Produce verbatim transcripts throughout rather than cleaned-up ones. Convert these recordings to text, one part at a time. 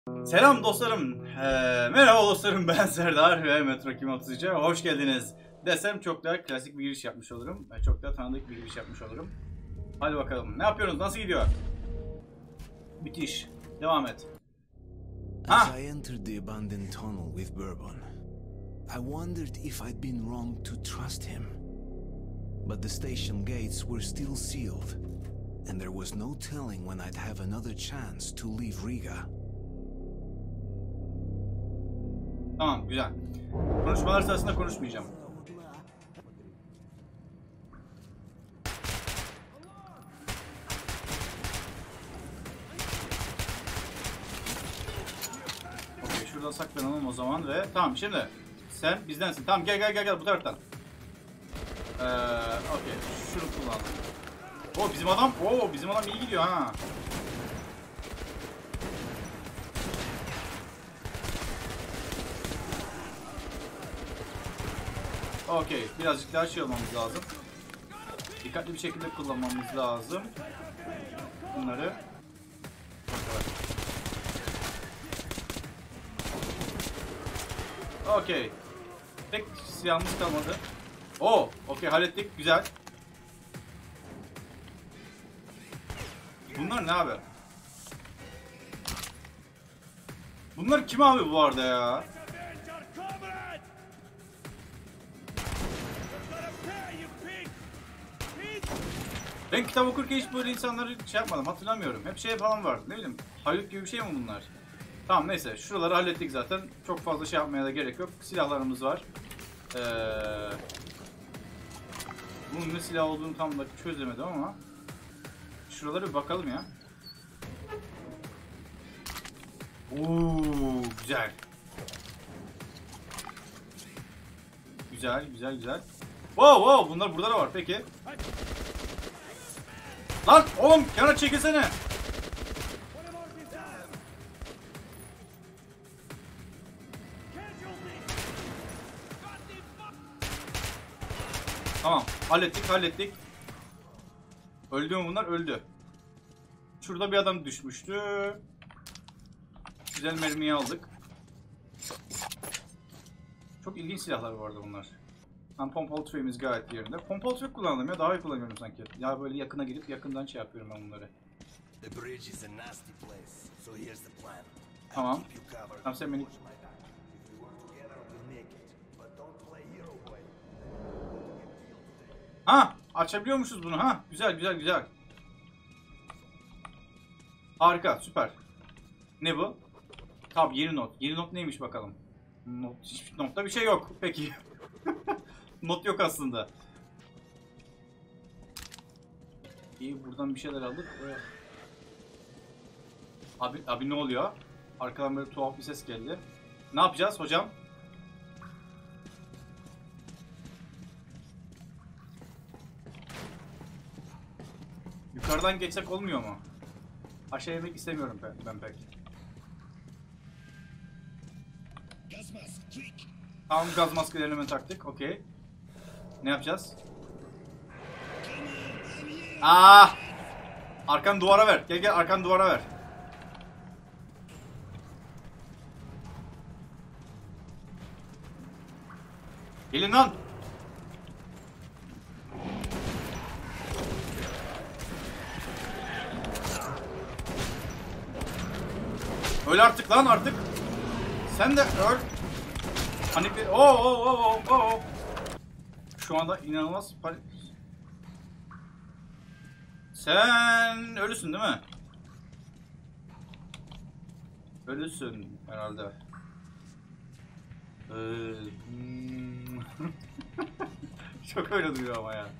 Selam dostlarım, ee, merhaba dostlarım, ben Serdar ve Metro iki bin otuz üç'e hoş geldiniz desem çok daha klasik bir giriş yapmış olurum, çok daha tanıdık bir giriş yapmış olurum. Hadi bakalım, ne yapıyorsunuz, nasıl gidiyor? Müthiş, devam et. As I entered the abandoned tunnel with Bourbon, I wondered if I'd been wrong to trust him. But the station gates were still sealed, and there was no telling when I'd have another chance to leave Riga. Tamam, güzel. Konuşmalar sırasında konuşmayacağım. Okey, şurada saklanalım o zaman ve tamam, şimdi sen bizdensin. Tamam, gel gel gel gel bu taraftan. Ee, okey, şunu kullanalım. O bizim adam, o bizim adam iyi gidiyor ha. Okey, birazcık daha şey olmamız lazım. Dikkatli bir şekilde kullanmamız lazım. Bunları. Okey. Tek silahımız kalmadı. Oo, okey, hallettik, güzel. Bunlar ne abi? Bunlar kim abi bu arada ya? Ben kitap okurken hiç böyle insanları şey yapmadım, hatırlamıyorum. Hep şey falan vardı, ne bileyim, Haluk gibi bir şey mi bunlar? Tamam, neyse, şuraları hallettik zaten. Çok fazla şey yapmaya da gerek yok. Silahlarımız var. Ee, bunun ne silah olduğunu tam da çözemedim ama şuralara bir bakalım ya. Oo, güzel. Güzel, güzel, güzel. Wow, wow, bunlar burada da var, peki. Lan oğlum, kenara çekilsene. Tamam, hallettik hallettik. Öldü mü bunlar? Öldü. Şurada bir adam düşmüştü. Güzel mermiyi aldık. Çok ilginç silahlar vardı bunlar. Hem pompalı tüfeğimiz gayet yerinde. Pompalı tüfek kullandım ya, daha iyi kullanıyorum sanki. Ya böyle yakına gidip yakından şey yapıyorum ben bunları. Tamam. Tamam, sen beni... Ha, açabiliyormuşuz bunu ha. Güzel güzel güzel. Harika, süper. Ne bu? Tabi yeni not. Yeni not neymiş bakalım. Not, hiçbir notta bir şey yok. Peki. Not yok aslında. İyi, buradan bir şeyler aldık. Abi, abi ne oluyor? Arkadan böyle tuhaf bir ses geldi. Ne yapacağız hocam? Yukarıdan geçsek olmuyor mu? Aşağı yemek istemiyorum ben, ben pek. Tamam, gaz maskelerini hemen taktık. Okey. Ne yapacağız? Aa! Arkanı duvara ver. Gel gel, arkanı duvara ver. Gelin lan. Öl artık lan, artık. Sen de öl. Hani bir... Oo, oo, oo, oo, oo. Şu anda inanılmaz panik. Sen ölüsün değil mi? Ölüsün herhalde. Ee, hmm. Çok öyle duyuyor ama ya.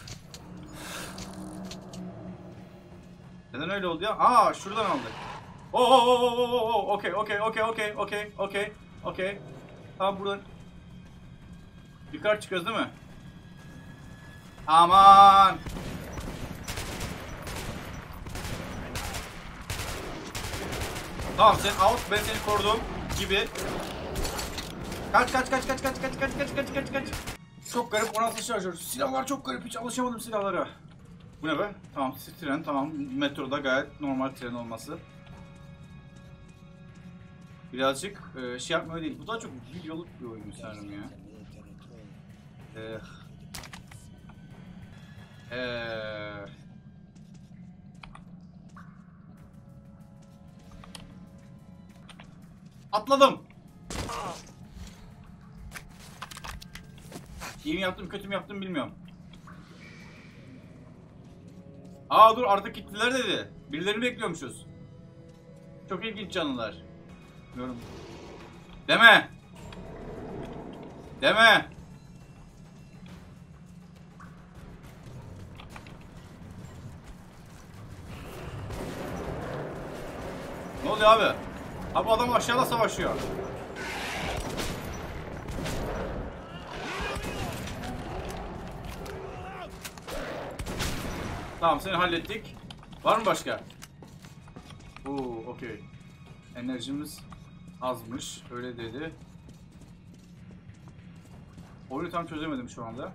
Neden öyle oldu ya? Aa, şuradan aldık. Oo, oo, oo, oo, oo, okey, okey, okey, okey, okey, okey, okey. Tamam, buradan yukarı çıkıyoruz değil mi? Aman! Tamam, sen out, ben seni korudum gibi. Kaç kaç kaç kaç kaç kaç kaç kaç kaç kaç kaç. Çok garip, on altı şarjör. Silahlar çok garip, hiç alışamadım silahlara. Bu ne be? Tamam, tren, tamam. Metroda gayet normal tren olması. Birazcık e, şey yapmıyor değil. Bu da çok videoluk bir oyun sanırım ya. Eh. Eee... Atladım. İyi mi yaptım, kötü mü yaptım bilmiyorum. Aa dur, artık gittiler dedi. Birilerini bekliyormuşuz. Çok ilginç canlılar. Bilmiyorum. Deme. Deme. Ne oluyor abi? Abi adam aşağıda savaşıyor. Tamam, seni hallettik. Var mı başka? Oo, okey. Enerjimiz azmış. Öyle dedi. Oyunu tam çözemedim şu anda.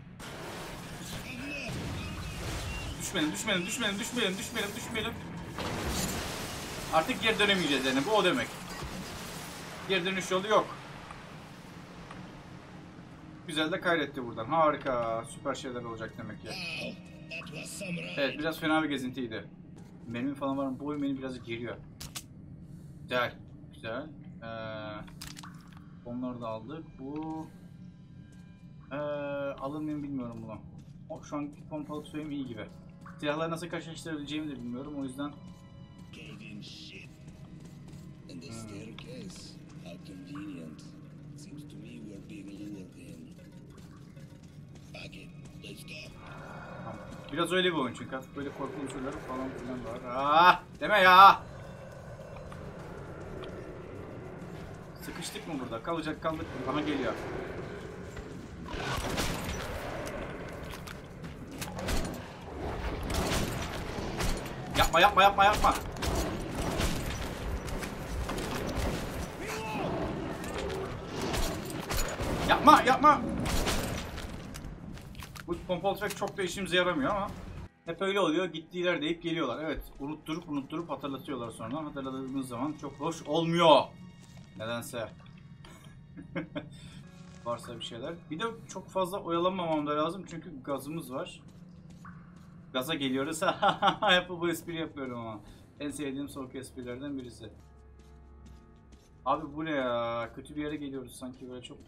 Düşmeyelim, düşmeyelim, düşmeyelim, düşmeyelim, düşmeyelim, düşmeyelim. Artık geri dönemeyeceğiz yani. Bu o demek. Geri dönüş yolu yok. Güzel de kaydetti buradan. Harika. Süper şeyler olacak demek ki. Evet, biraz fena bir gezintiydi. Benim falan var mı? Bu oyun beni biraz geriyor. Güzel. Güzel. Ee, onları da aldık. Bu... Ee, alır mıyım bilmiyorum bunu. O, şu an pompalı tüfeğim iyi gibi. Silahları nasıl karşılaştırabileceğimi de bilmiyorum. O yüzden... Biraz öyle bir oyun çünkü artık böyle korku unsurları falan filan var. Ah, deme ya. Sıkıştık mı burada? Kalacak kaldık. Bana geliyor. Yapma yapma yapma yapma. Yapma yapma. Bu pompalı tüfek çok da işimize yaramıyor ama hep öyle oluyor. Gittiler deyip geliyorlar. Evet, unutturup unutturup hatırlatıyorlar sonra. Hatırladığımız zaman çok hoş olmuyor. Nedense. Varsa bir şeyler. Bir de çok fazla oyalanmamam da lazım çünkü gazımız var. Gaza geliyoruz. Hep bu espri yapıyorum ama. En sevdiğim soğuk esprilerden birisi. Abi bu ne ya? Kötü bir yere geliyoruz sanki, böyle çok...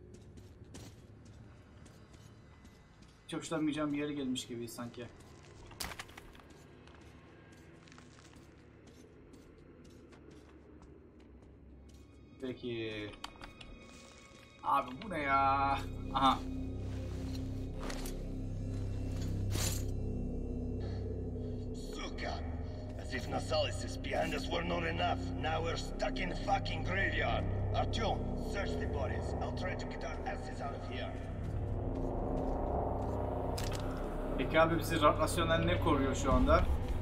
Hiç hoşlanmayacağım bir yere gelmiş gibi sanki. Peki. Abi bu ne ya? Aha. Suka! As if Nasalis behind us were not enough. Now we're stuck in the fucking graveyard. Artyom, search the bodies. I'll try to get our asses out of here. Peki abi, bizi rasyonel ne koruyor şu anda?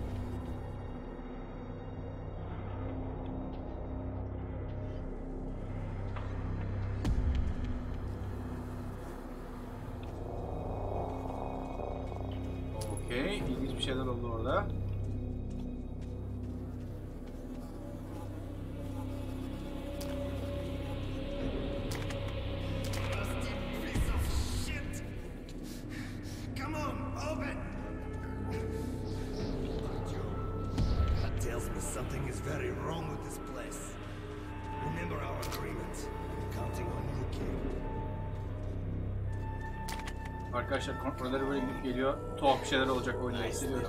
Okey, ilginç bir şeyler oldu orada. Something is very wrong with this place. Remember our agreement. I'm counting on you, kid. Arkadaşlar kontrolleri böyle gidip geliyor. Tuhaf bir şeyler olacak oyunda, hissediyorum.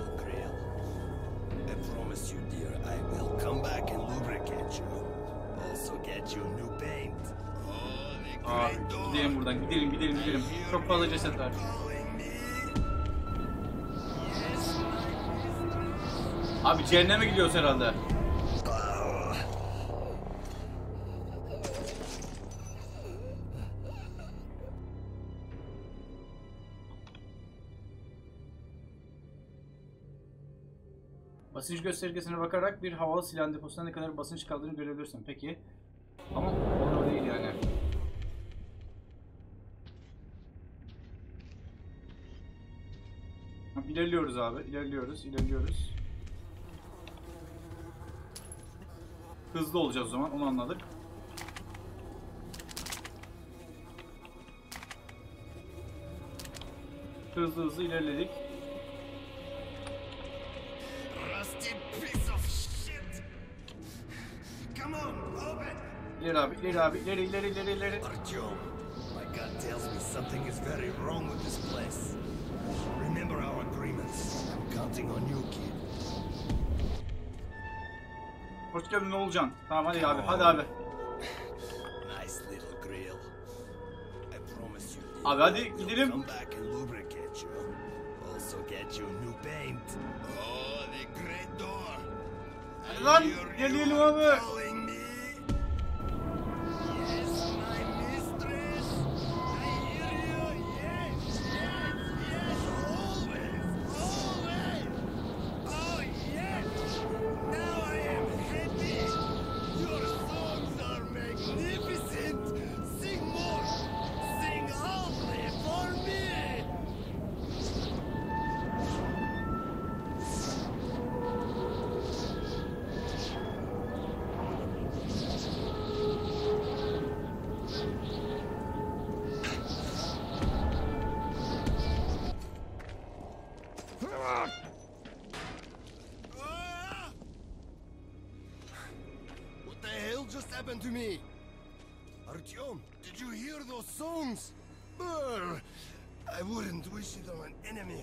I promise you, dear, I will come back and lubricate you. Also get you new paint. Aa, gidelim buradan, gidelim, gidelim, gidelim. Çok fazla ceset var. Abi cehenneme gidiyoruz herhalde. Basınç göstergesine bakarak bir havalı silah deposuna ne kadar basınç kaldığını görebilirsin. Peki. Ama o değil yani. İlerliyoruz abi. İlerliyoruz. İlerliyoruz. hızlı olacağız o zaman, onu anladık. Hızlı hızlı ilerledik. İleri abi, ileri abi, ileri ileri ileri ileri. Artyom, my gut tells me something is very wrong with this place. Remember our agreements. I'm counting on you, kid. Hoş geldin, ne olacaksın? Tamam hadi abi, hadi abi. Nice little grill. I promise you. Abi hadi gidelim. Come back and lubricate you. Also get you new paint. Oh, the great door. Hadi lan, gelelim abi. What the hell just happened to me? Artyom, did you hear those songs? Brr, I wouldn't wish it on an enemy.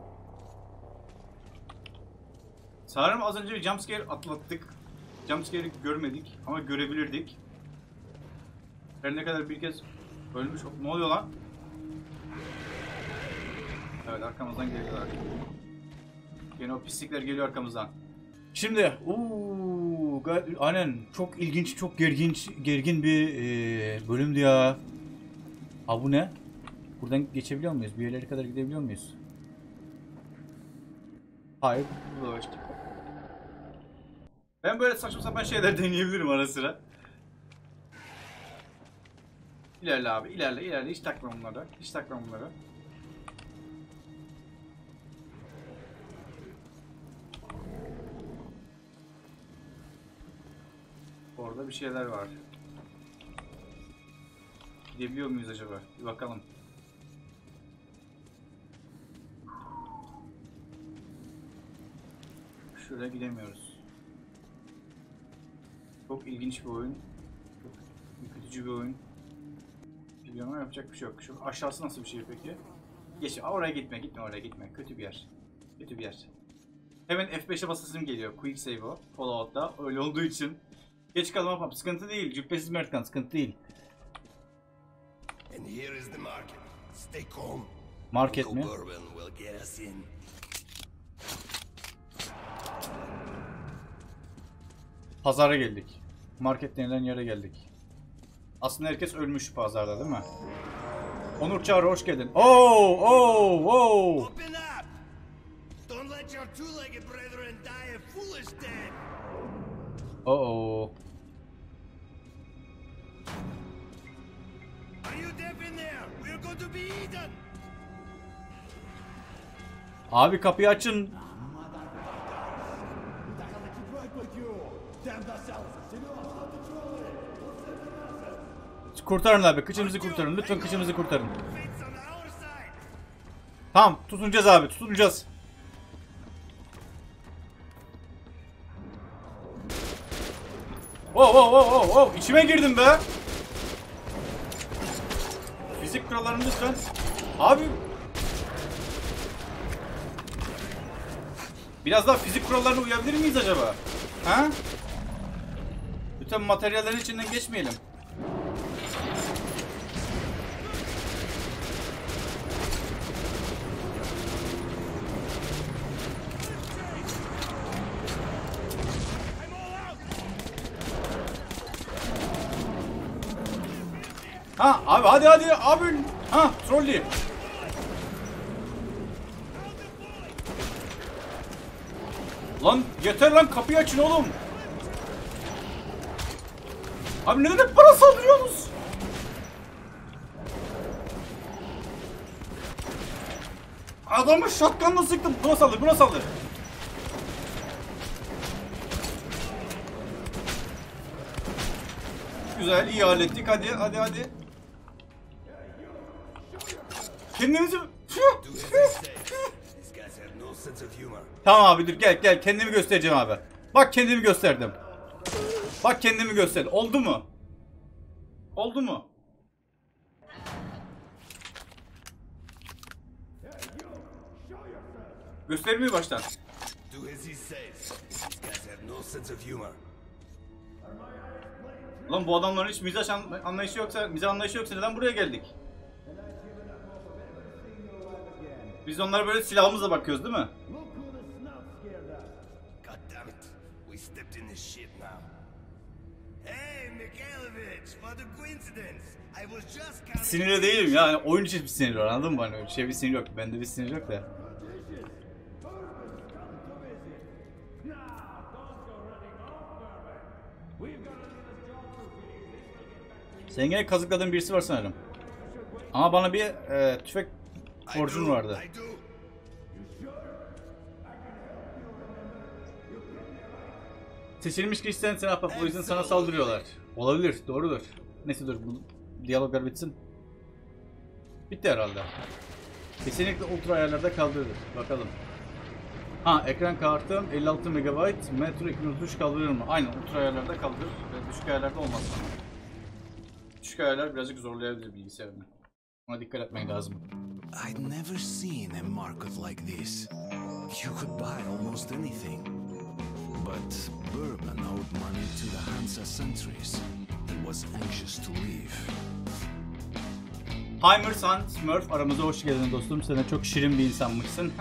Sanırım az önce bir jumpscare atlattık. Jumpscare'i görmedik ama görebilirdik. Her ne kadar bir kez ölmüş... Ne oluyor lan? Evet, arkamızdan geliyorlar. Yine o pislikler geliyor arkamızdan. Şimdi, uuu, aynen çok ilginç, çok gergin, gergin bir e, bölümdü ya. Ha bu ne? Buradan geçebiliyor muyuz? Bir yerlere kadar gidebiliyor muyuz? Hayır, burada işte. Ben böyle saçma sapan şeyler deneyebilirim ara sıra. İlerle abi, ilerle, ilerle. Hiç takma bunlara, hiç takma bunlara. Orada bir şeyler var. Gidebiliyor muyuz acaba? Bir bakalım. Şuraya gidemiyoruz. Çok ilginç bir oyun. Çok ürkütücü bir oyun. Biliyorum ama yapacak bir şey yok. Şu aşağısı nasıl bir şey peki? Geç. Oraya gitme, gitme oraya gitme. Kötü bir yer. Kötü bir yer. Hemen F beşe basasım geliyor. Quick save o. Fallout'ta. Öyle olduğu için. Geç kalmam, sıkıntı değil. Cübbesiz Mertkan, sıkıntı değil. And here is the market. Stay calm. Market mi? Bourbon will get us in. Pazara geldik. Market denilen yere geldik. Aslında herkes ölmüş pazarda değil mi? Onur Çağrı hoş geldin. Oh, oh, oh. Open up! Don't let your two-legged brethren die a foolish death. Oh, oh. Are you deaf in there? We're going to be eaten. Abi kapıyı açın. Kurtarın abi, kıçımızı kurtarın. Lütfen kıçımızı kurtarın. Tamam, tutunacağız abi, tutunacağız. Oh, oh, oh, oh, oh, içime girdim be. Fizik kurallarını lütfen. Abi. Biraz daha fizik kurallarına uyabilir miyiz acaba? Ha? Lütfen materyallerin içinden geçmeyelim. Ha abi hadi hadi abi. Ha trolley. Lan yeter lan, kapıyı açın oğlum. Abi neden hep bana saldırıyorsunuz? Adamı shotgunla sıktım. Buna saldır, buna saldır. güzel, iyi hallettik. Hadi, hadi, hadi. Kendimizi... Tamam abi dur gel gel kendimi göstereceğim abi. Bak kendimi gösterdim. Bak kendimi gösterdim. Oldu mu? Oldu mu? Göstermeyi baştan. Lan bu adamların hiç mizah anlayışı yoksa, mizah anlayışı yoksa neden buraya geldik? Biz onlara böyle silahımızla bakıyoruz değil mi? Sinirli değilim yani oyun için bir sinir var anladın mı? Hani şey bir sinir yok. Bende bir sinir yok da. Senin gene kazıkladığın birisi var sanırım. Ama bana bir e, tüfek borcun vardı. Seçilmiş kişi sensin ahbap, o yüzden sana saldırıyorlar. Olabilir, doğrudur. Neyse dur, bu diyaloglar bitsin. Bitti herhalde. Kesinlikle ultra ayarlarda kaldırılır. Bakalım. Ha, ekran kartım elli altı megabayt, Metro iki bin otuz üç kaldırır mı? Aynen, ultra ayarlarda kaldırır. Düşük ayarlarda olmaz. Düşük ayarlar birazcık zorlayabilir bilgisayarını. Ona dikkat etmek lazım. I'd never seen a market like this. You could buy almost anything. But Bourbon owed money to the Hansa sentries and was anxious to leave. Heimer San Smurf aramıza hoş geldin dostum. Sen de çok şirin bir insanmışsın.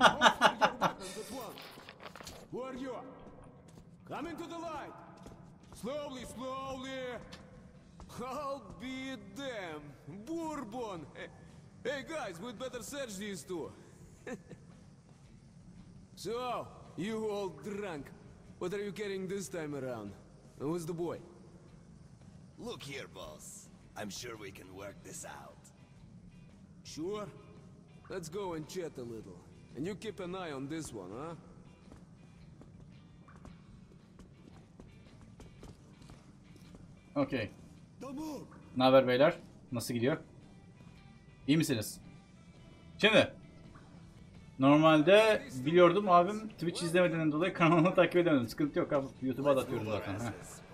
Coming to the light. Slowly, slowly. I'll be damned. Bourbon. Hey, hey guys, we'd better search these two. So, you all drunk. What are you carrying this time around? And who's the boy? Look here, boss. I'm sure we can work this out. Sure? Let's go and chat a little. And you keep an eye on this one, huh? Okey. Ne haber beyler? Nasıl gidiyor? İyi misiniz? Şimdi normalde biliyordum abim Twitch izlemediğinden dolayı kanalını takip edemedim. Sıkıntı yok abi. YouTube'a da atıyorum zaten. Ha.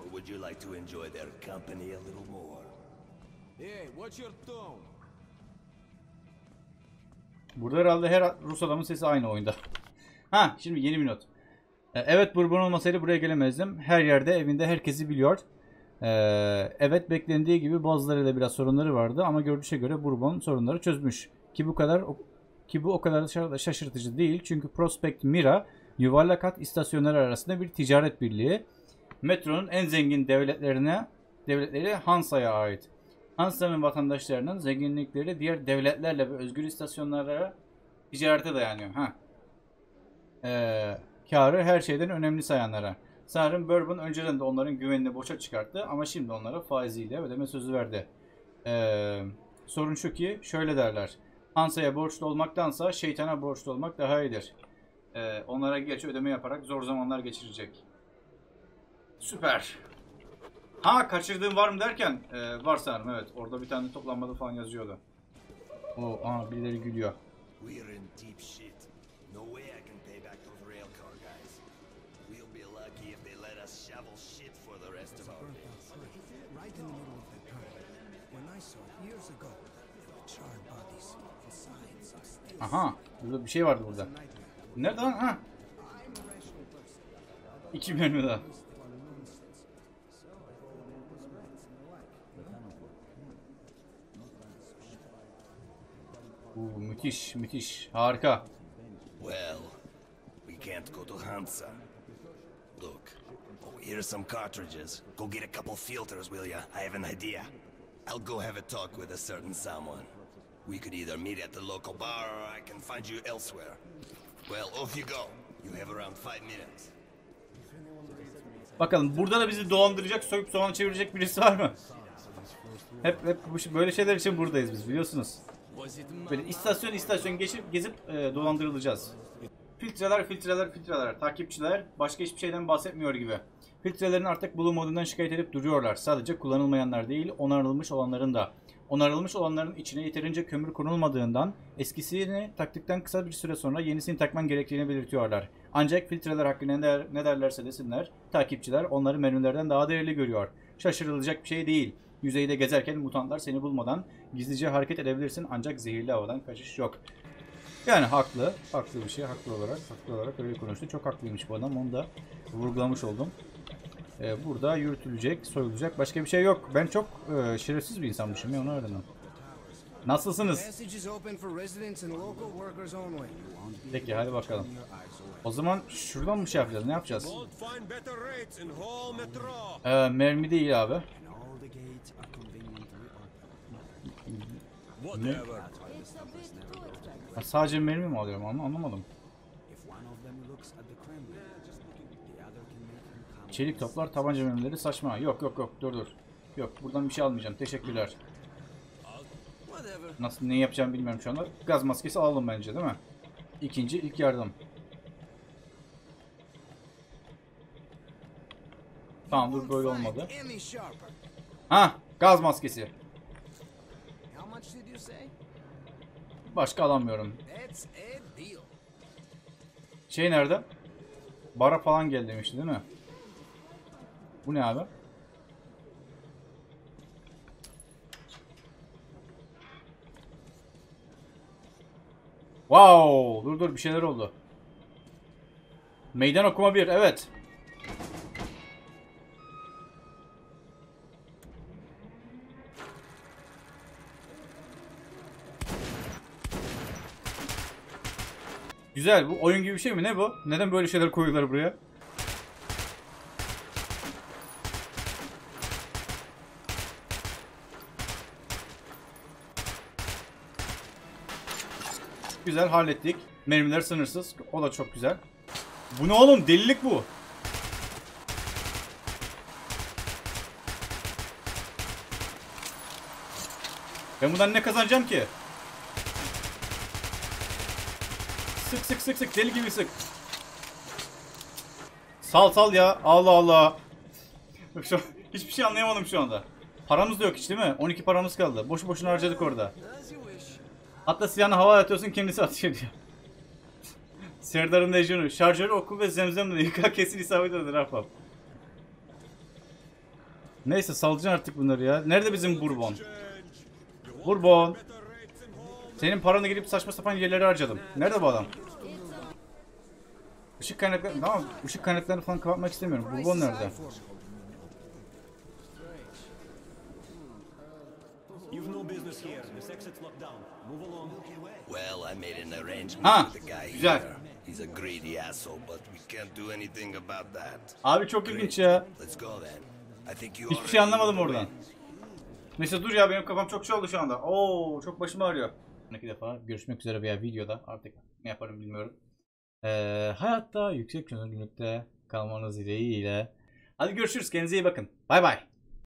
Burada herhalde her Rus adamın sesi aynı oyunda. Ha, şimdi yeni bir not. Evet, Bourbon olmasaydı buraya gelemezdim. Her yerde, evinde herkesi biliyor. Ee, evet, beklendiği gibi bazılarıyla biraz sorunları vardı ama görünüşe göre Bourbon sorunları çözmüş. Ki bu kadar ki bu o kadar da şaşırtıcı değil çünkü Prospect Mira yuvarlak hat istasyonları arasında bir ticaret birliği. Metronun en zengin devletlerine devletleri Hansa'ya ait. Hansa'nın vatandaşlarının zenginlikleri diğer devletlerle ve özgür istasyonlara ticarete dayanıyor. Ha. Ee, karı her şeyden önemli sayanlara. Sanırım Bourbon önceden de onların güvenini boşa çıkarttı ama şimdi onlara faiziyle ödeme sözü verdi. Ee, sorun şu ki şöyle derler. Hansa'ya borçlu olmaktansa şeytana borçlu olmak daha iyidir. Ee, onlara geç ödeme yaparak zor zamanlar geçirecek. Süper. Ha, kaçırdığım var mı derken e, var sanırım, evet. Orada bir tane toplanmada falan yazıyordu. O, aa, birileri gülüyor. Aha, burada bir şey vardı burada. Nerede lan? Ha. İki bölümü daha. Oo, müthiş, müthiş. Harika. Well, we can't go to Hansa. Look, oh, here's some cartridges. Go get a couple filters, will ya? I have an idea. I'll go have a talk with a certain someone. We could either meet at the local bar or I can find you elsewhere. Well, off you go. You have around five minutes. Bakalım burada da bizi dolandıracak, soyup soğana çevirecek birisi var mı? Hep hep böyle şeyler için buradayız biz, biliyorsunuz. Böyle istasyon istasyon geçip gezip e, dolandırılacağız. Filtreler, filtreler, filtreler. Takipçiler başka hiçbir şeyden bahsetmiyor gibi. Filtrelerin artık Blue modundan şikayet edip duruyorlar. Sadece kullanılmayanlar değil, onarılmış olanların da. Onarılmış olanların içine yeterince kömür konulmadığından eskisini taktıktan kısa bir süre sonra yenisini takman gerektiğini belirtiyorlar. Ancak filtreler hakkında ne, der, ne derlerse desinler, takipçiler onları mermilerden daha değerli görüyor. Şaşırılacak bir şey değil. Yüzeyde gezerken mutantlar seni bulmadan gizlice hareket edebilirsin ancak zehirli havadan kaçış yok. Yani haklı, haklı bir şey, haklı olarak, haklı olarak öyle konuştu. Çok haklıymış bu adam, onu da vurgulamış oldum. Ee, burada yürütülecek, soyulacak başka bir şey yok. Ben çok e, şerefsiz bir insanmışım ya, onu öğrendim. Nasılsınız? Peki hadi bakalım. O zaman şuradan mı şey yapacağız? Ne yapacağız? Ee, mermi değil abi. Ne? Ha, sadece mermi mi alıyorum? Anla anlamadım. Çelik toplar, tabanca mermileri saçma. Yok yok yok, dur dur. Yok, buradan bir şey almayacağım. Teşekkürler. Nasıl, ne yapacağımı bilmiyorum şu anda. Gaz maskesi alalım bence, değil mi? İkinci, ilk yardım. Tamam, dur, böyle olmadı. Ha, gaz maskesi. Başka alamıyorum. Şey nerede? Bara falan gel demişti değil mi? Bu ne abi? Wow! Dur dur, bir şeyler oldu. Meydan okuma bir, evet. Güzel, bu oyun gibi bir şey mi? Ne bu? Neden böyle şeyler koyuyorlar buraya? Güzel, hallettik. Mermiler sınırsız. O da çok güzel. Bu ne oğlum? Delilik bu. Ben bundan ne kazanacağım ki? Sık sık sık sık. Deli gibi sık. Sal sal ya. Allah Allah. Şu, hiçbir şey anlayamadım şu anda. Paramız da yok hiç, değil mi? on iki paramız kaldı. Boşu boşuna harcadık orada. Hatta silahını havaya atıyorsun, kendisi atıyor diyor. Serdar'ın lejyonu. Şarjörü, okul ve zemzemle yıka, kesin isabet eder ahbap. Neyse, salacaksın artık bunları ya. Nerede bizim Bourbon? Bourbon. Senin paranı girip saçma sapan yerlere harcadım. Nerede bu adam? Işık kaynakları... Tamam, ışık kaynaklarını falan kapatmak istemiyorum. Bourbon nerede? Well, I made an arrangement Ha, with the guy güzel. here. He's a greedy asshole, but we can't do anything about that. Abi çok ilginç ya. Let's go then. I think you Hiçbir şey anlamadım oradan. Neyse dur ya, benim kafam çok şey oldu şu anda. Oo, çok başım ağrıyor. Sonraki defa görüşmek üzere veya videoda, artık ne yaparım bilmiyorum. Ee, hayatta yüksek çözünürlükte kalmanız dileğiyle. Hadi görüşürüz, kendinize iyi bakın. Bay bay.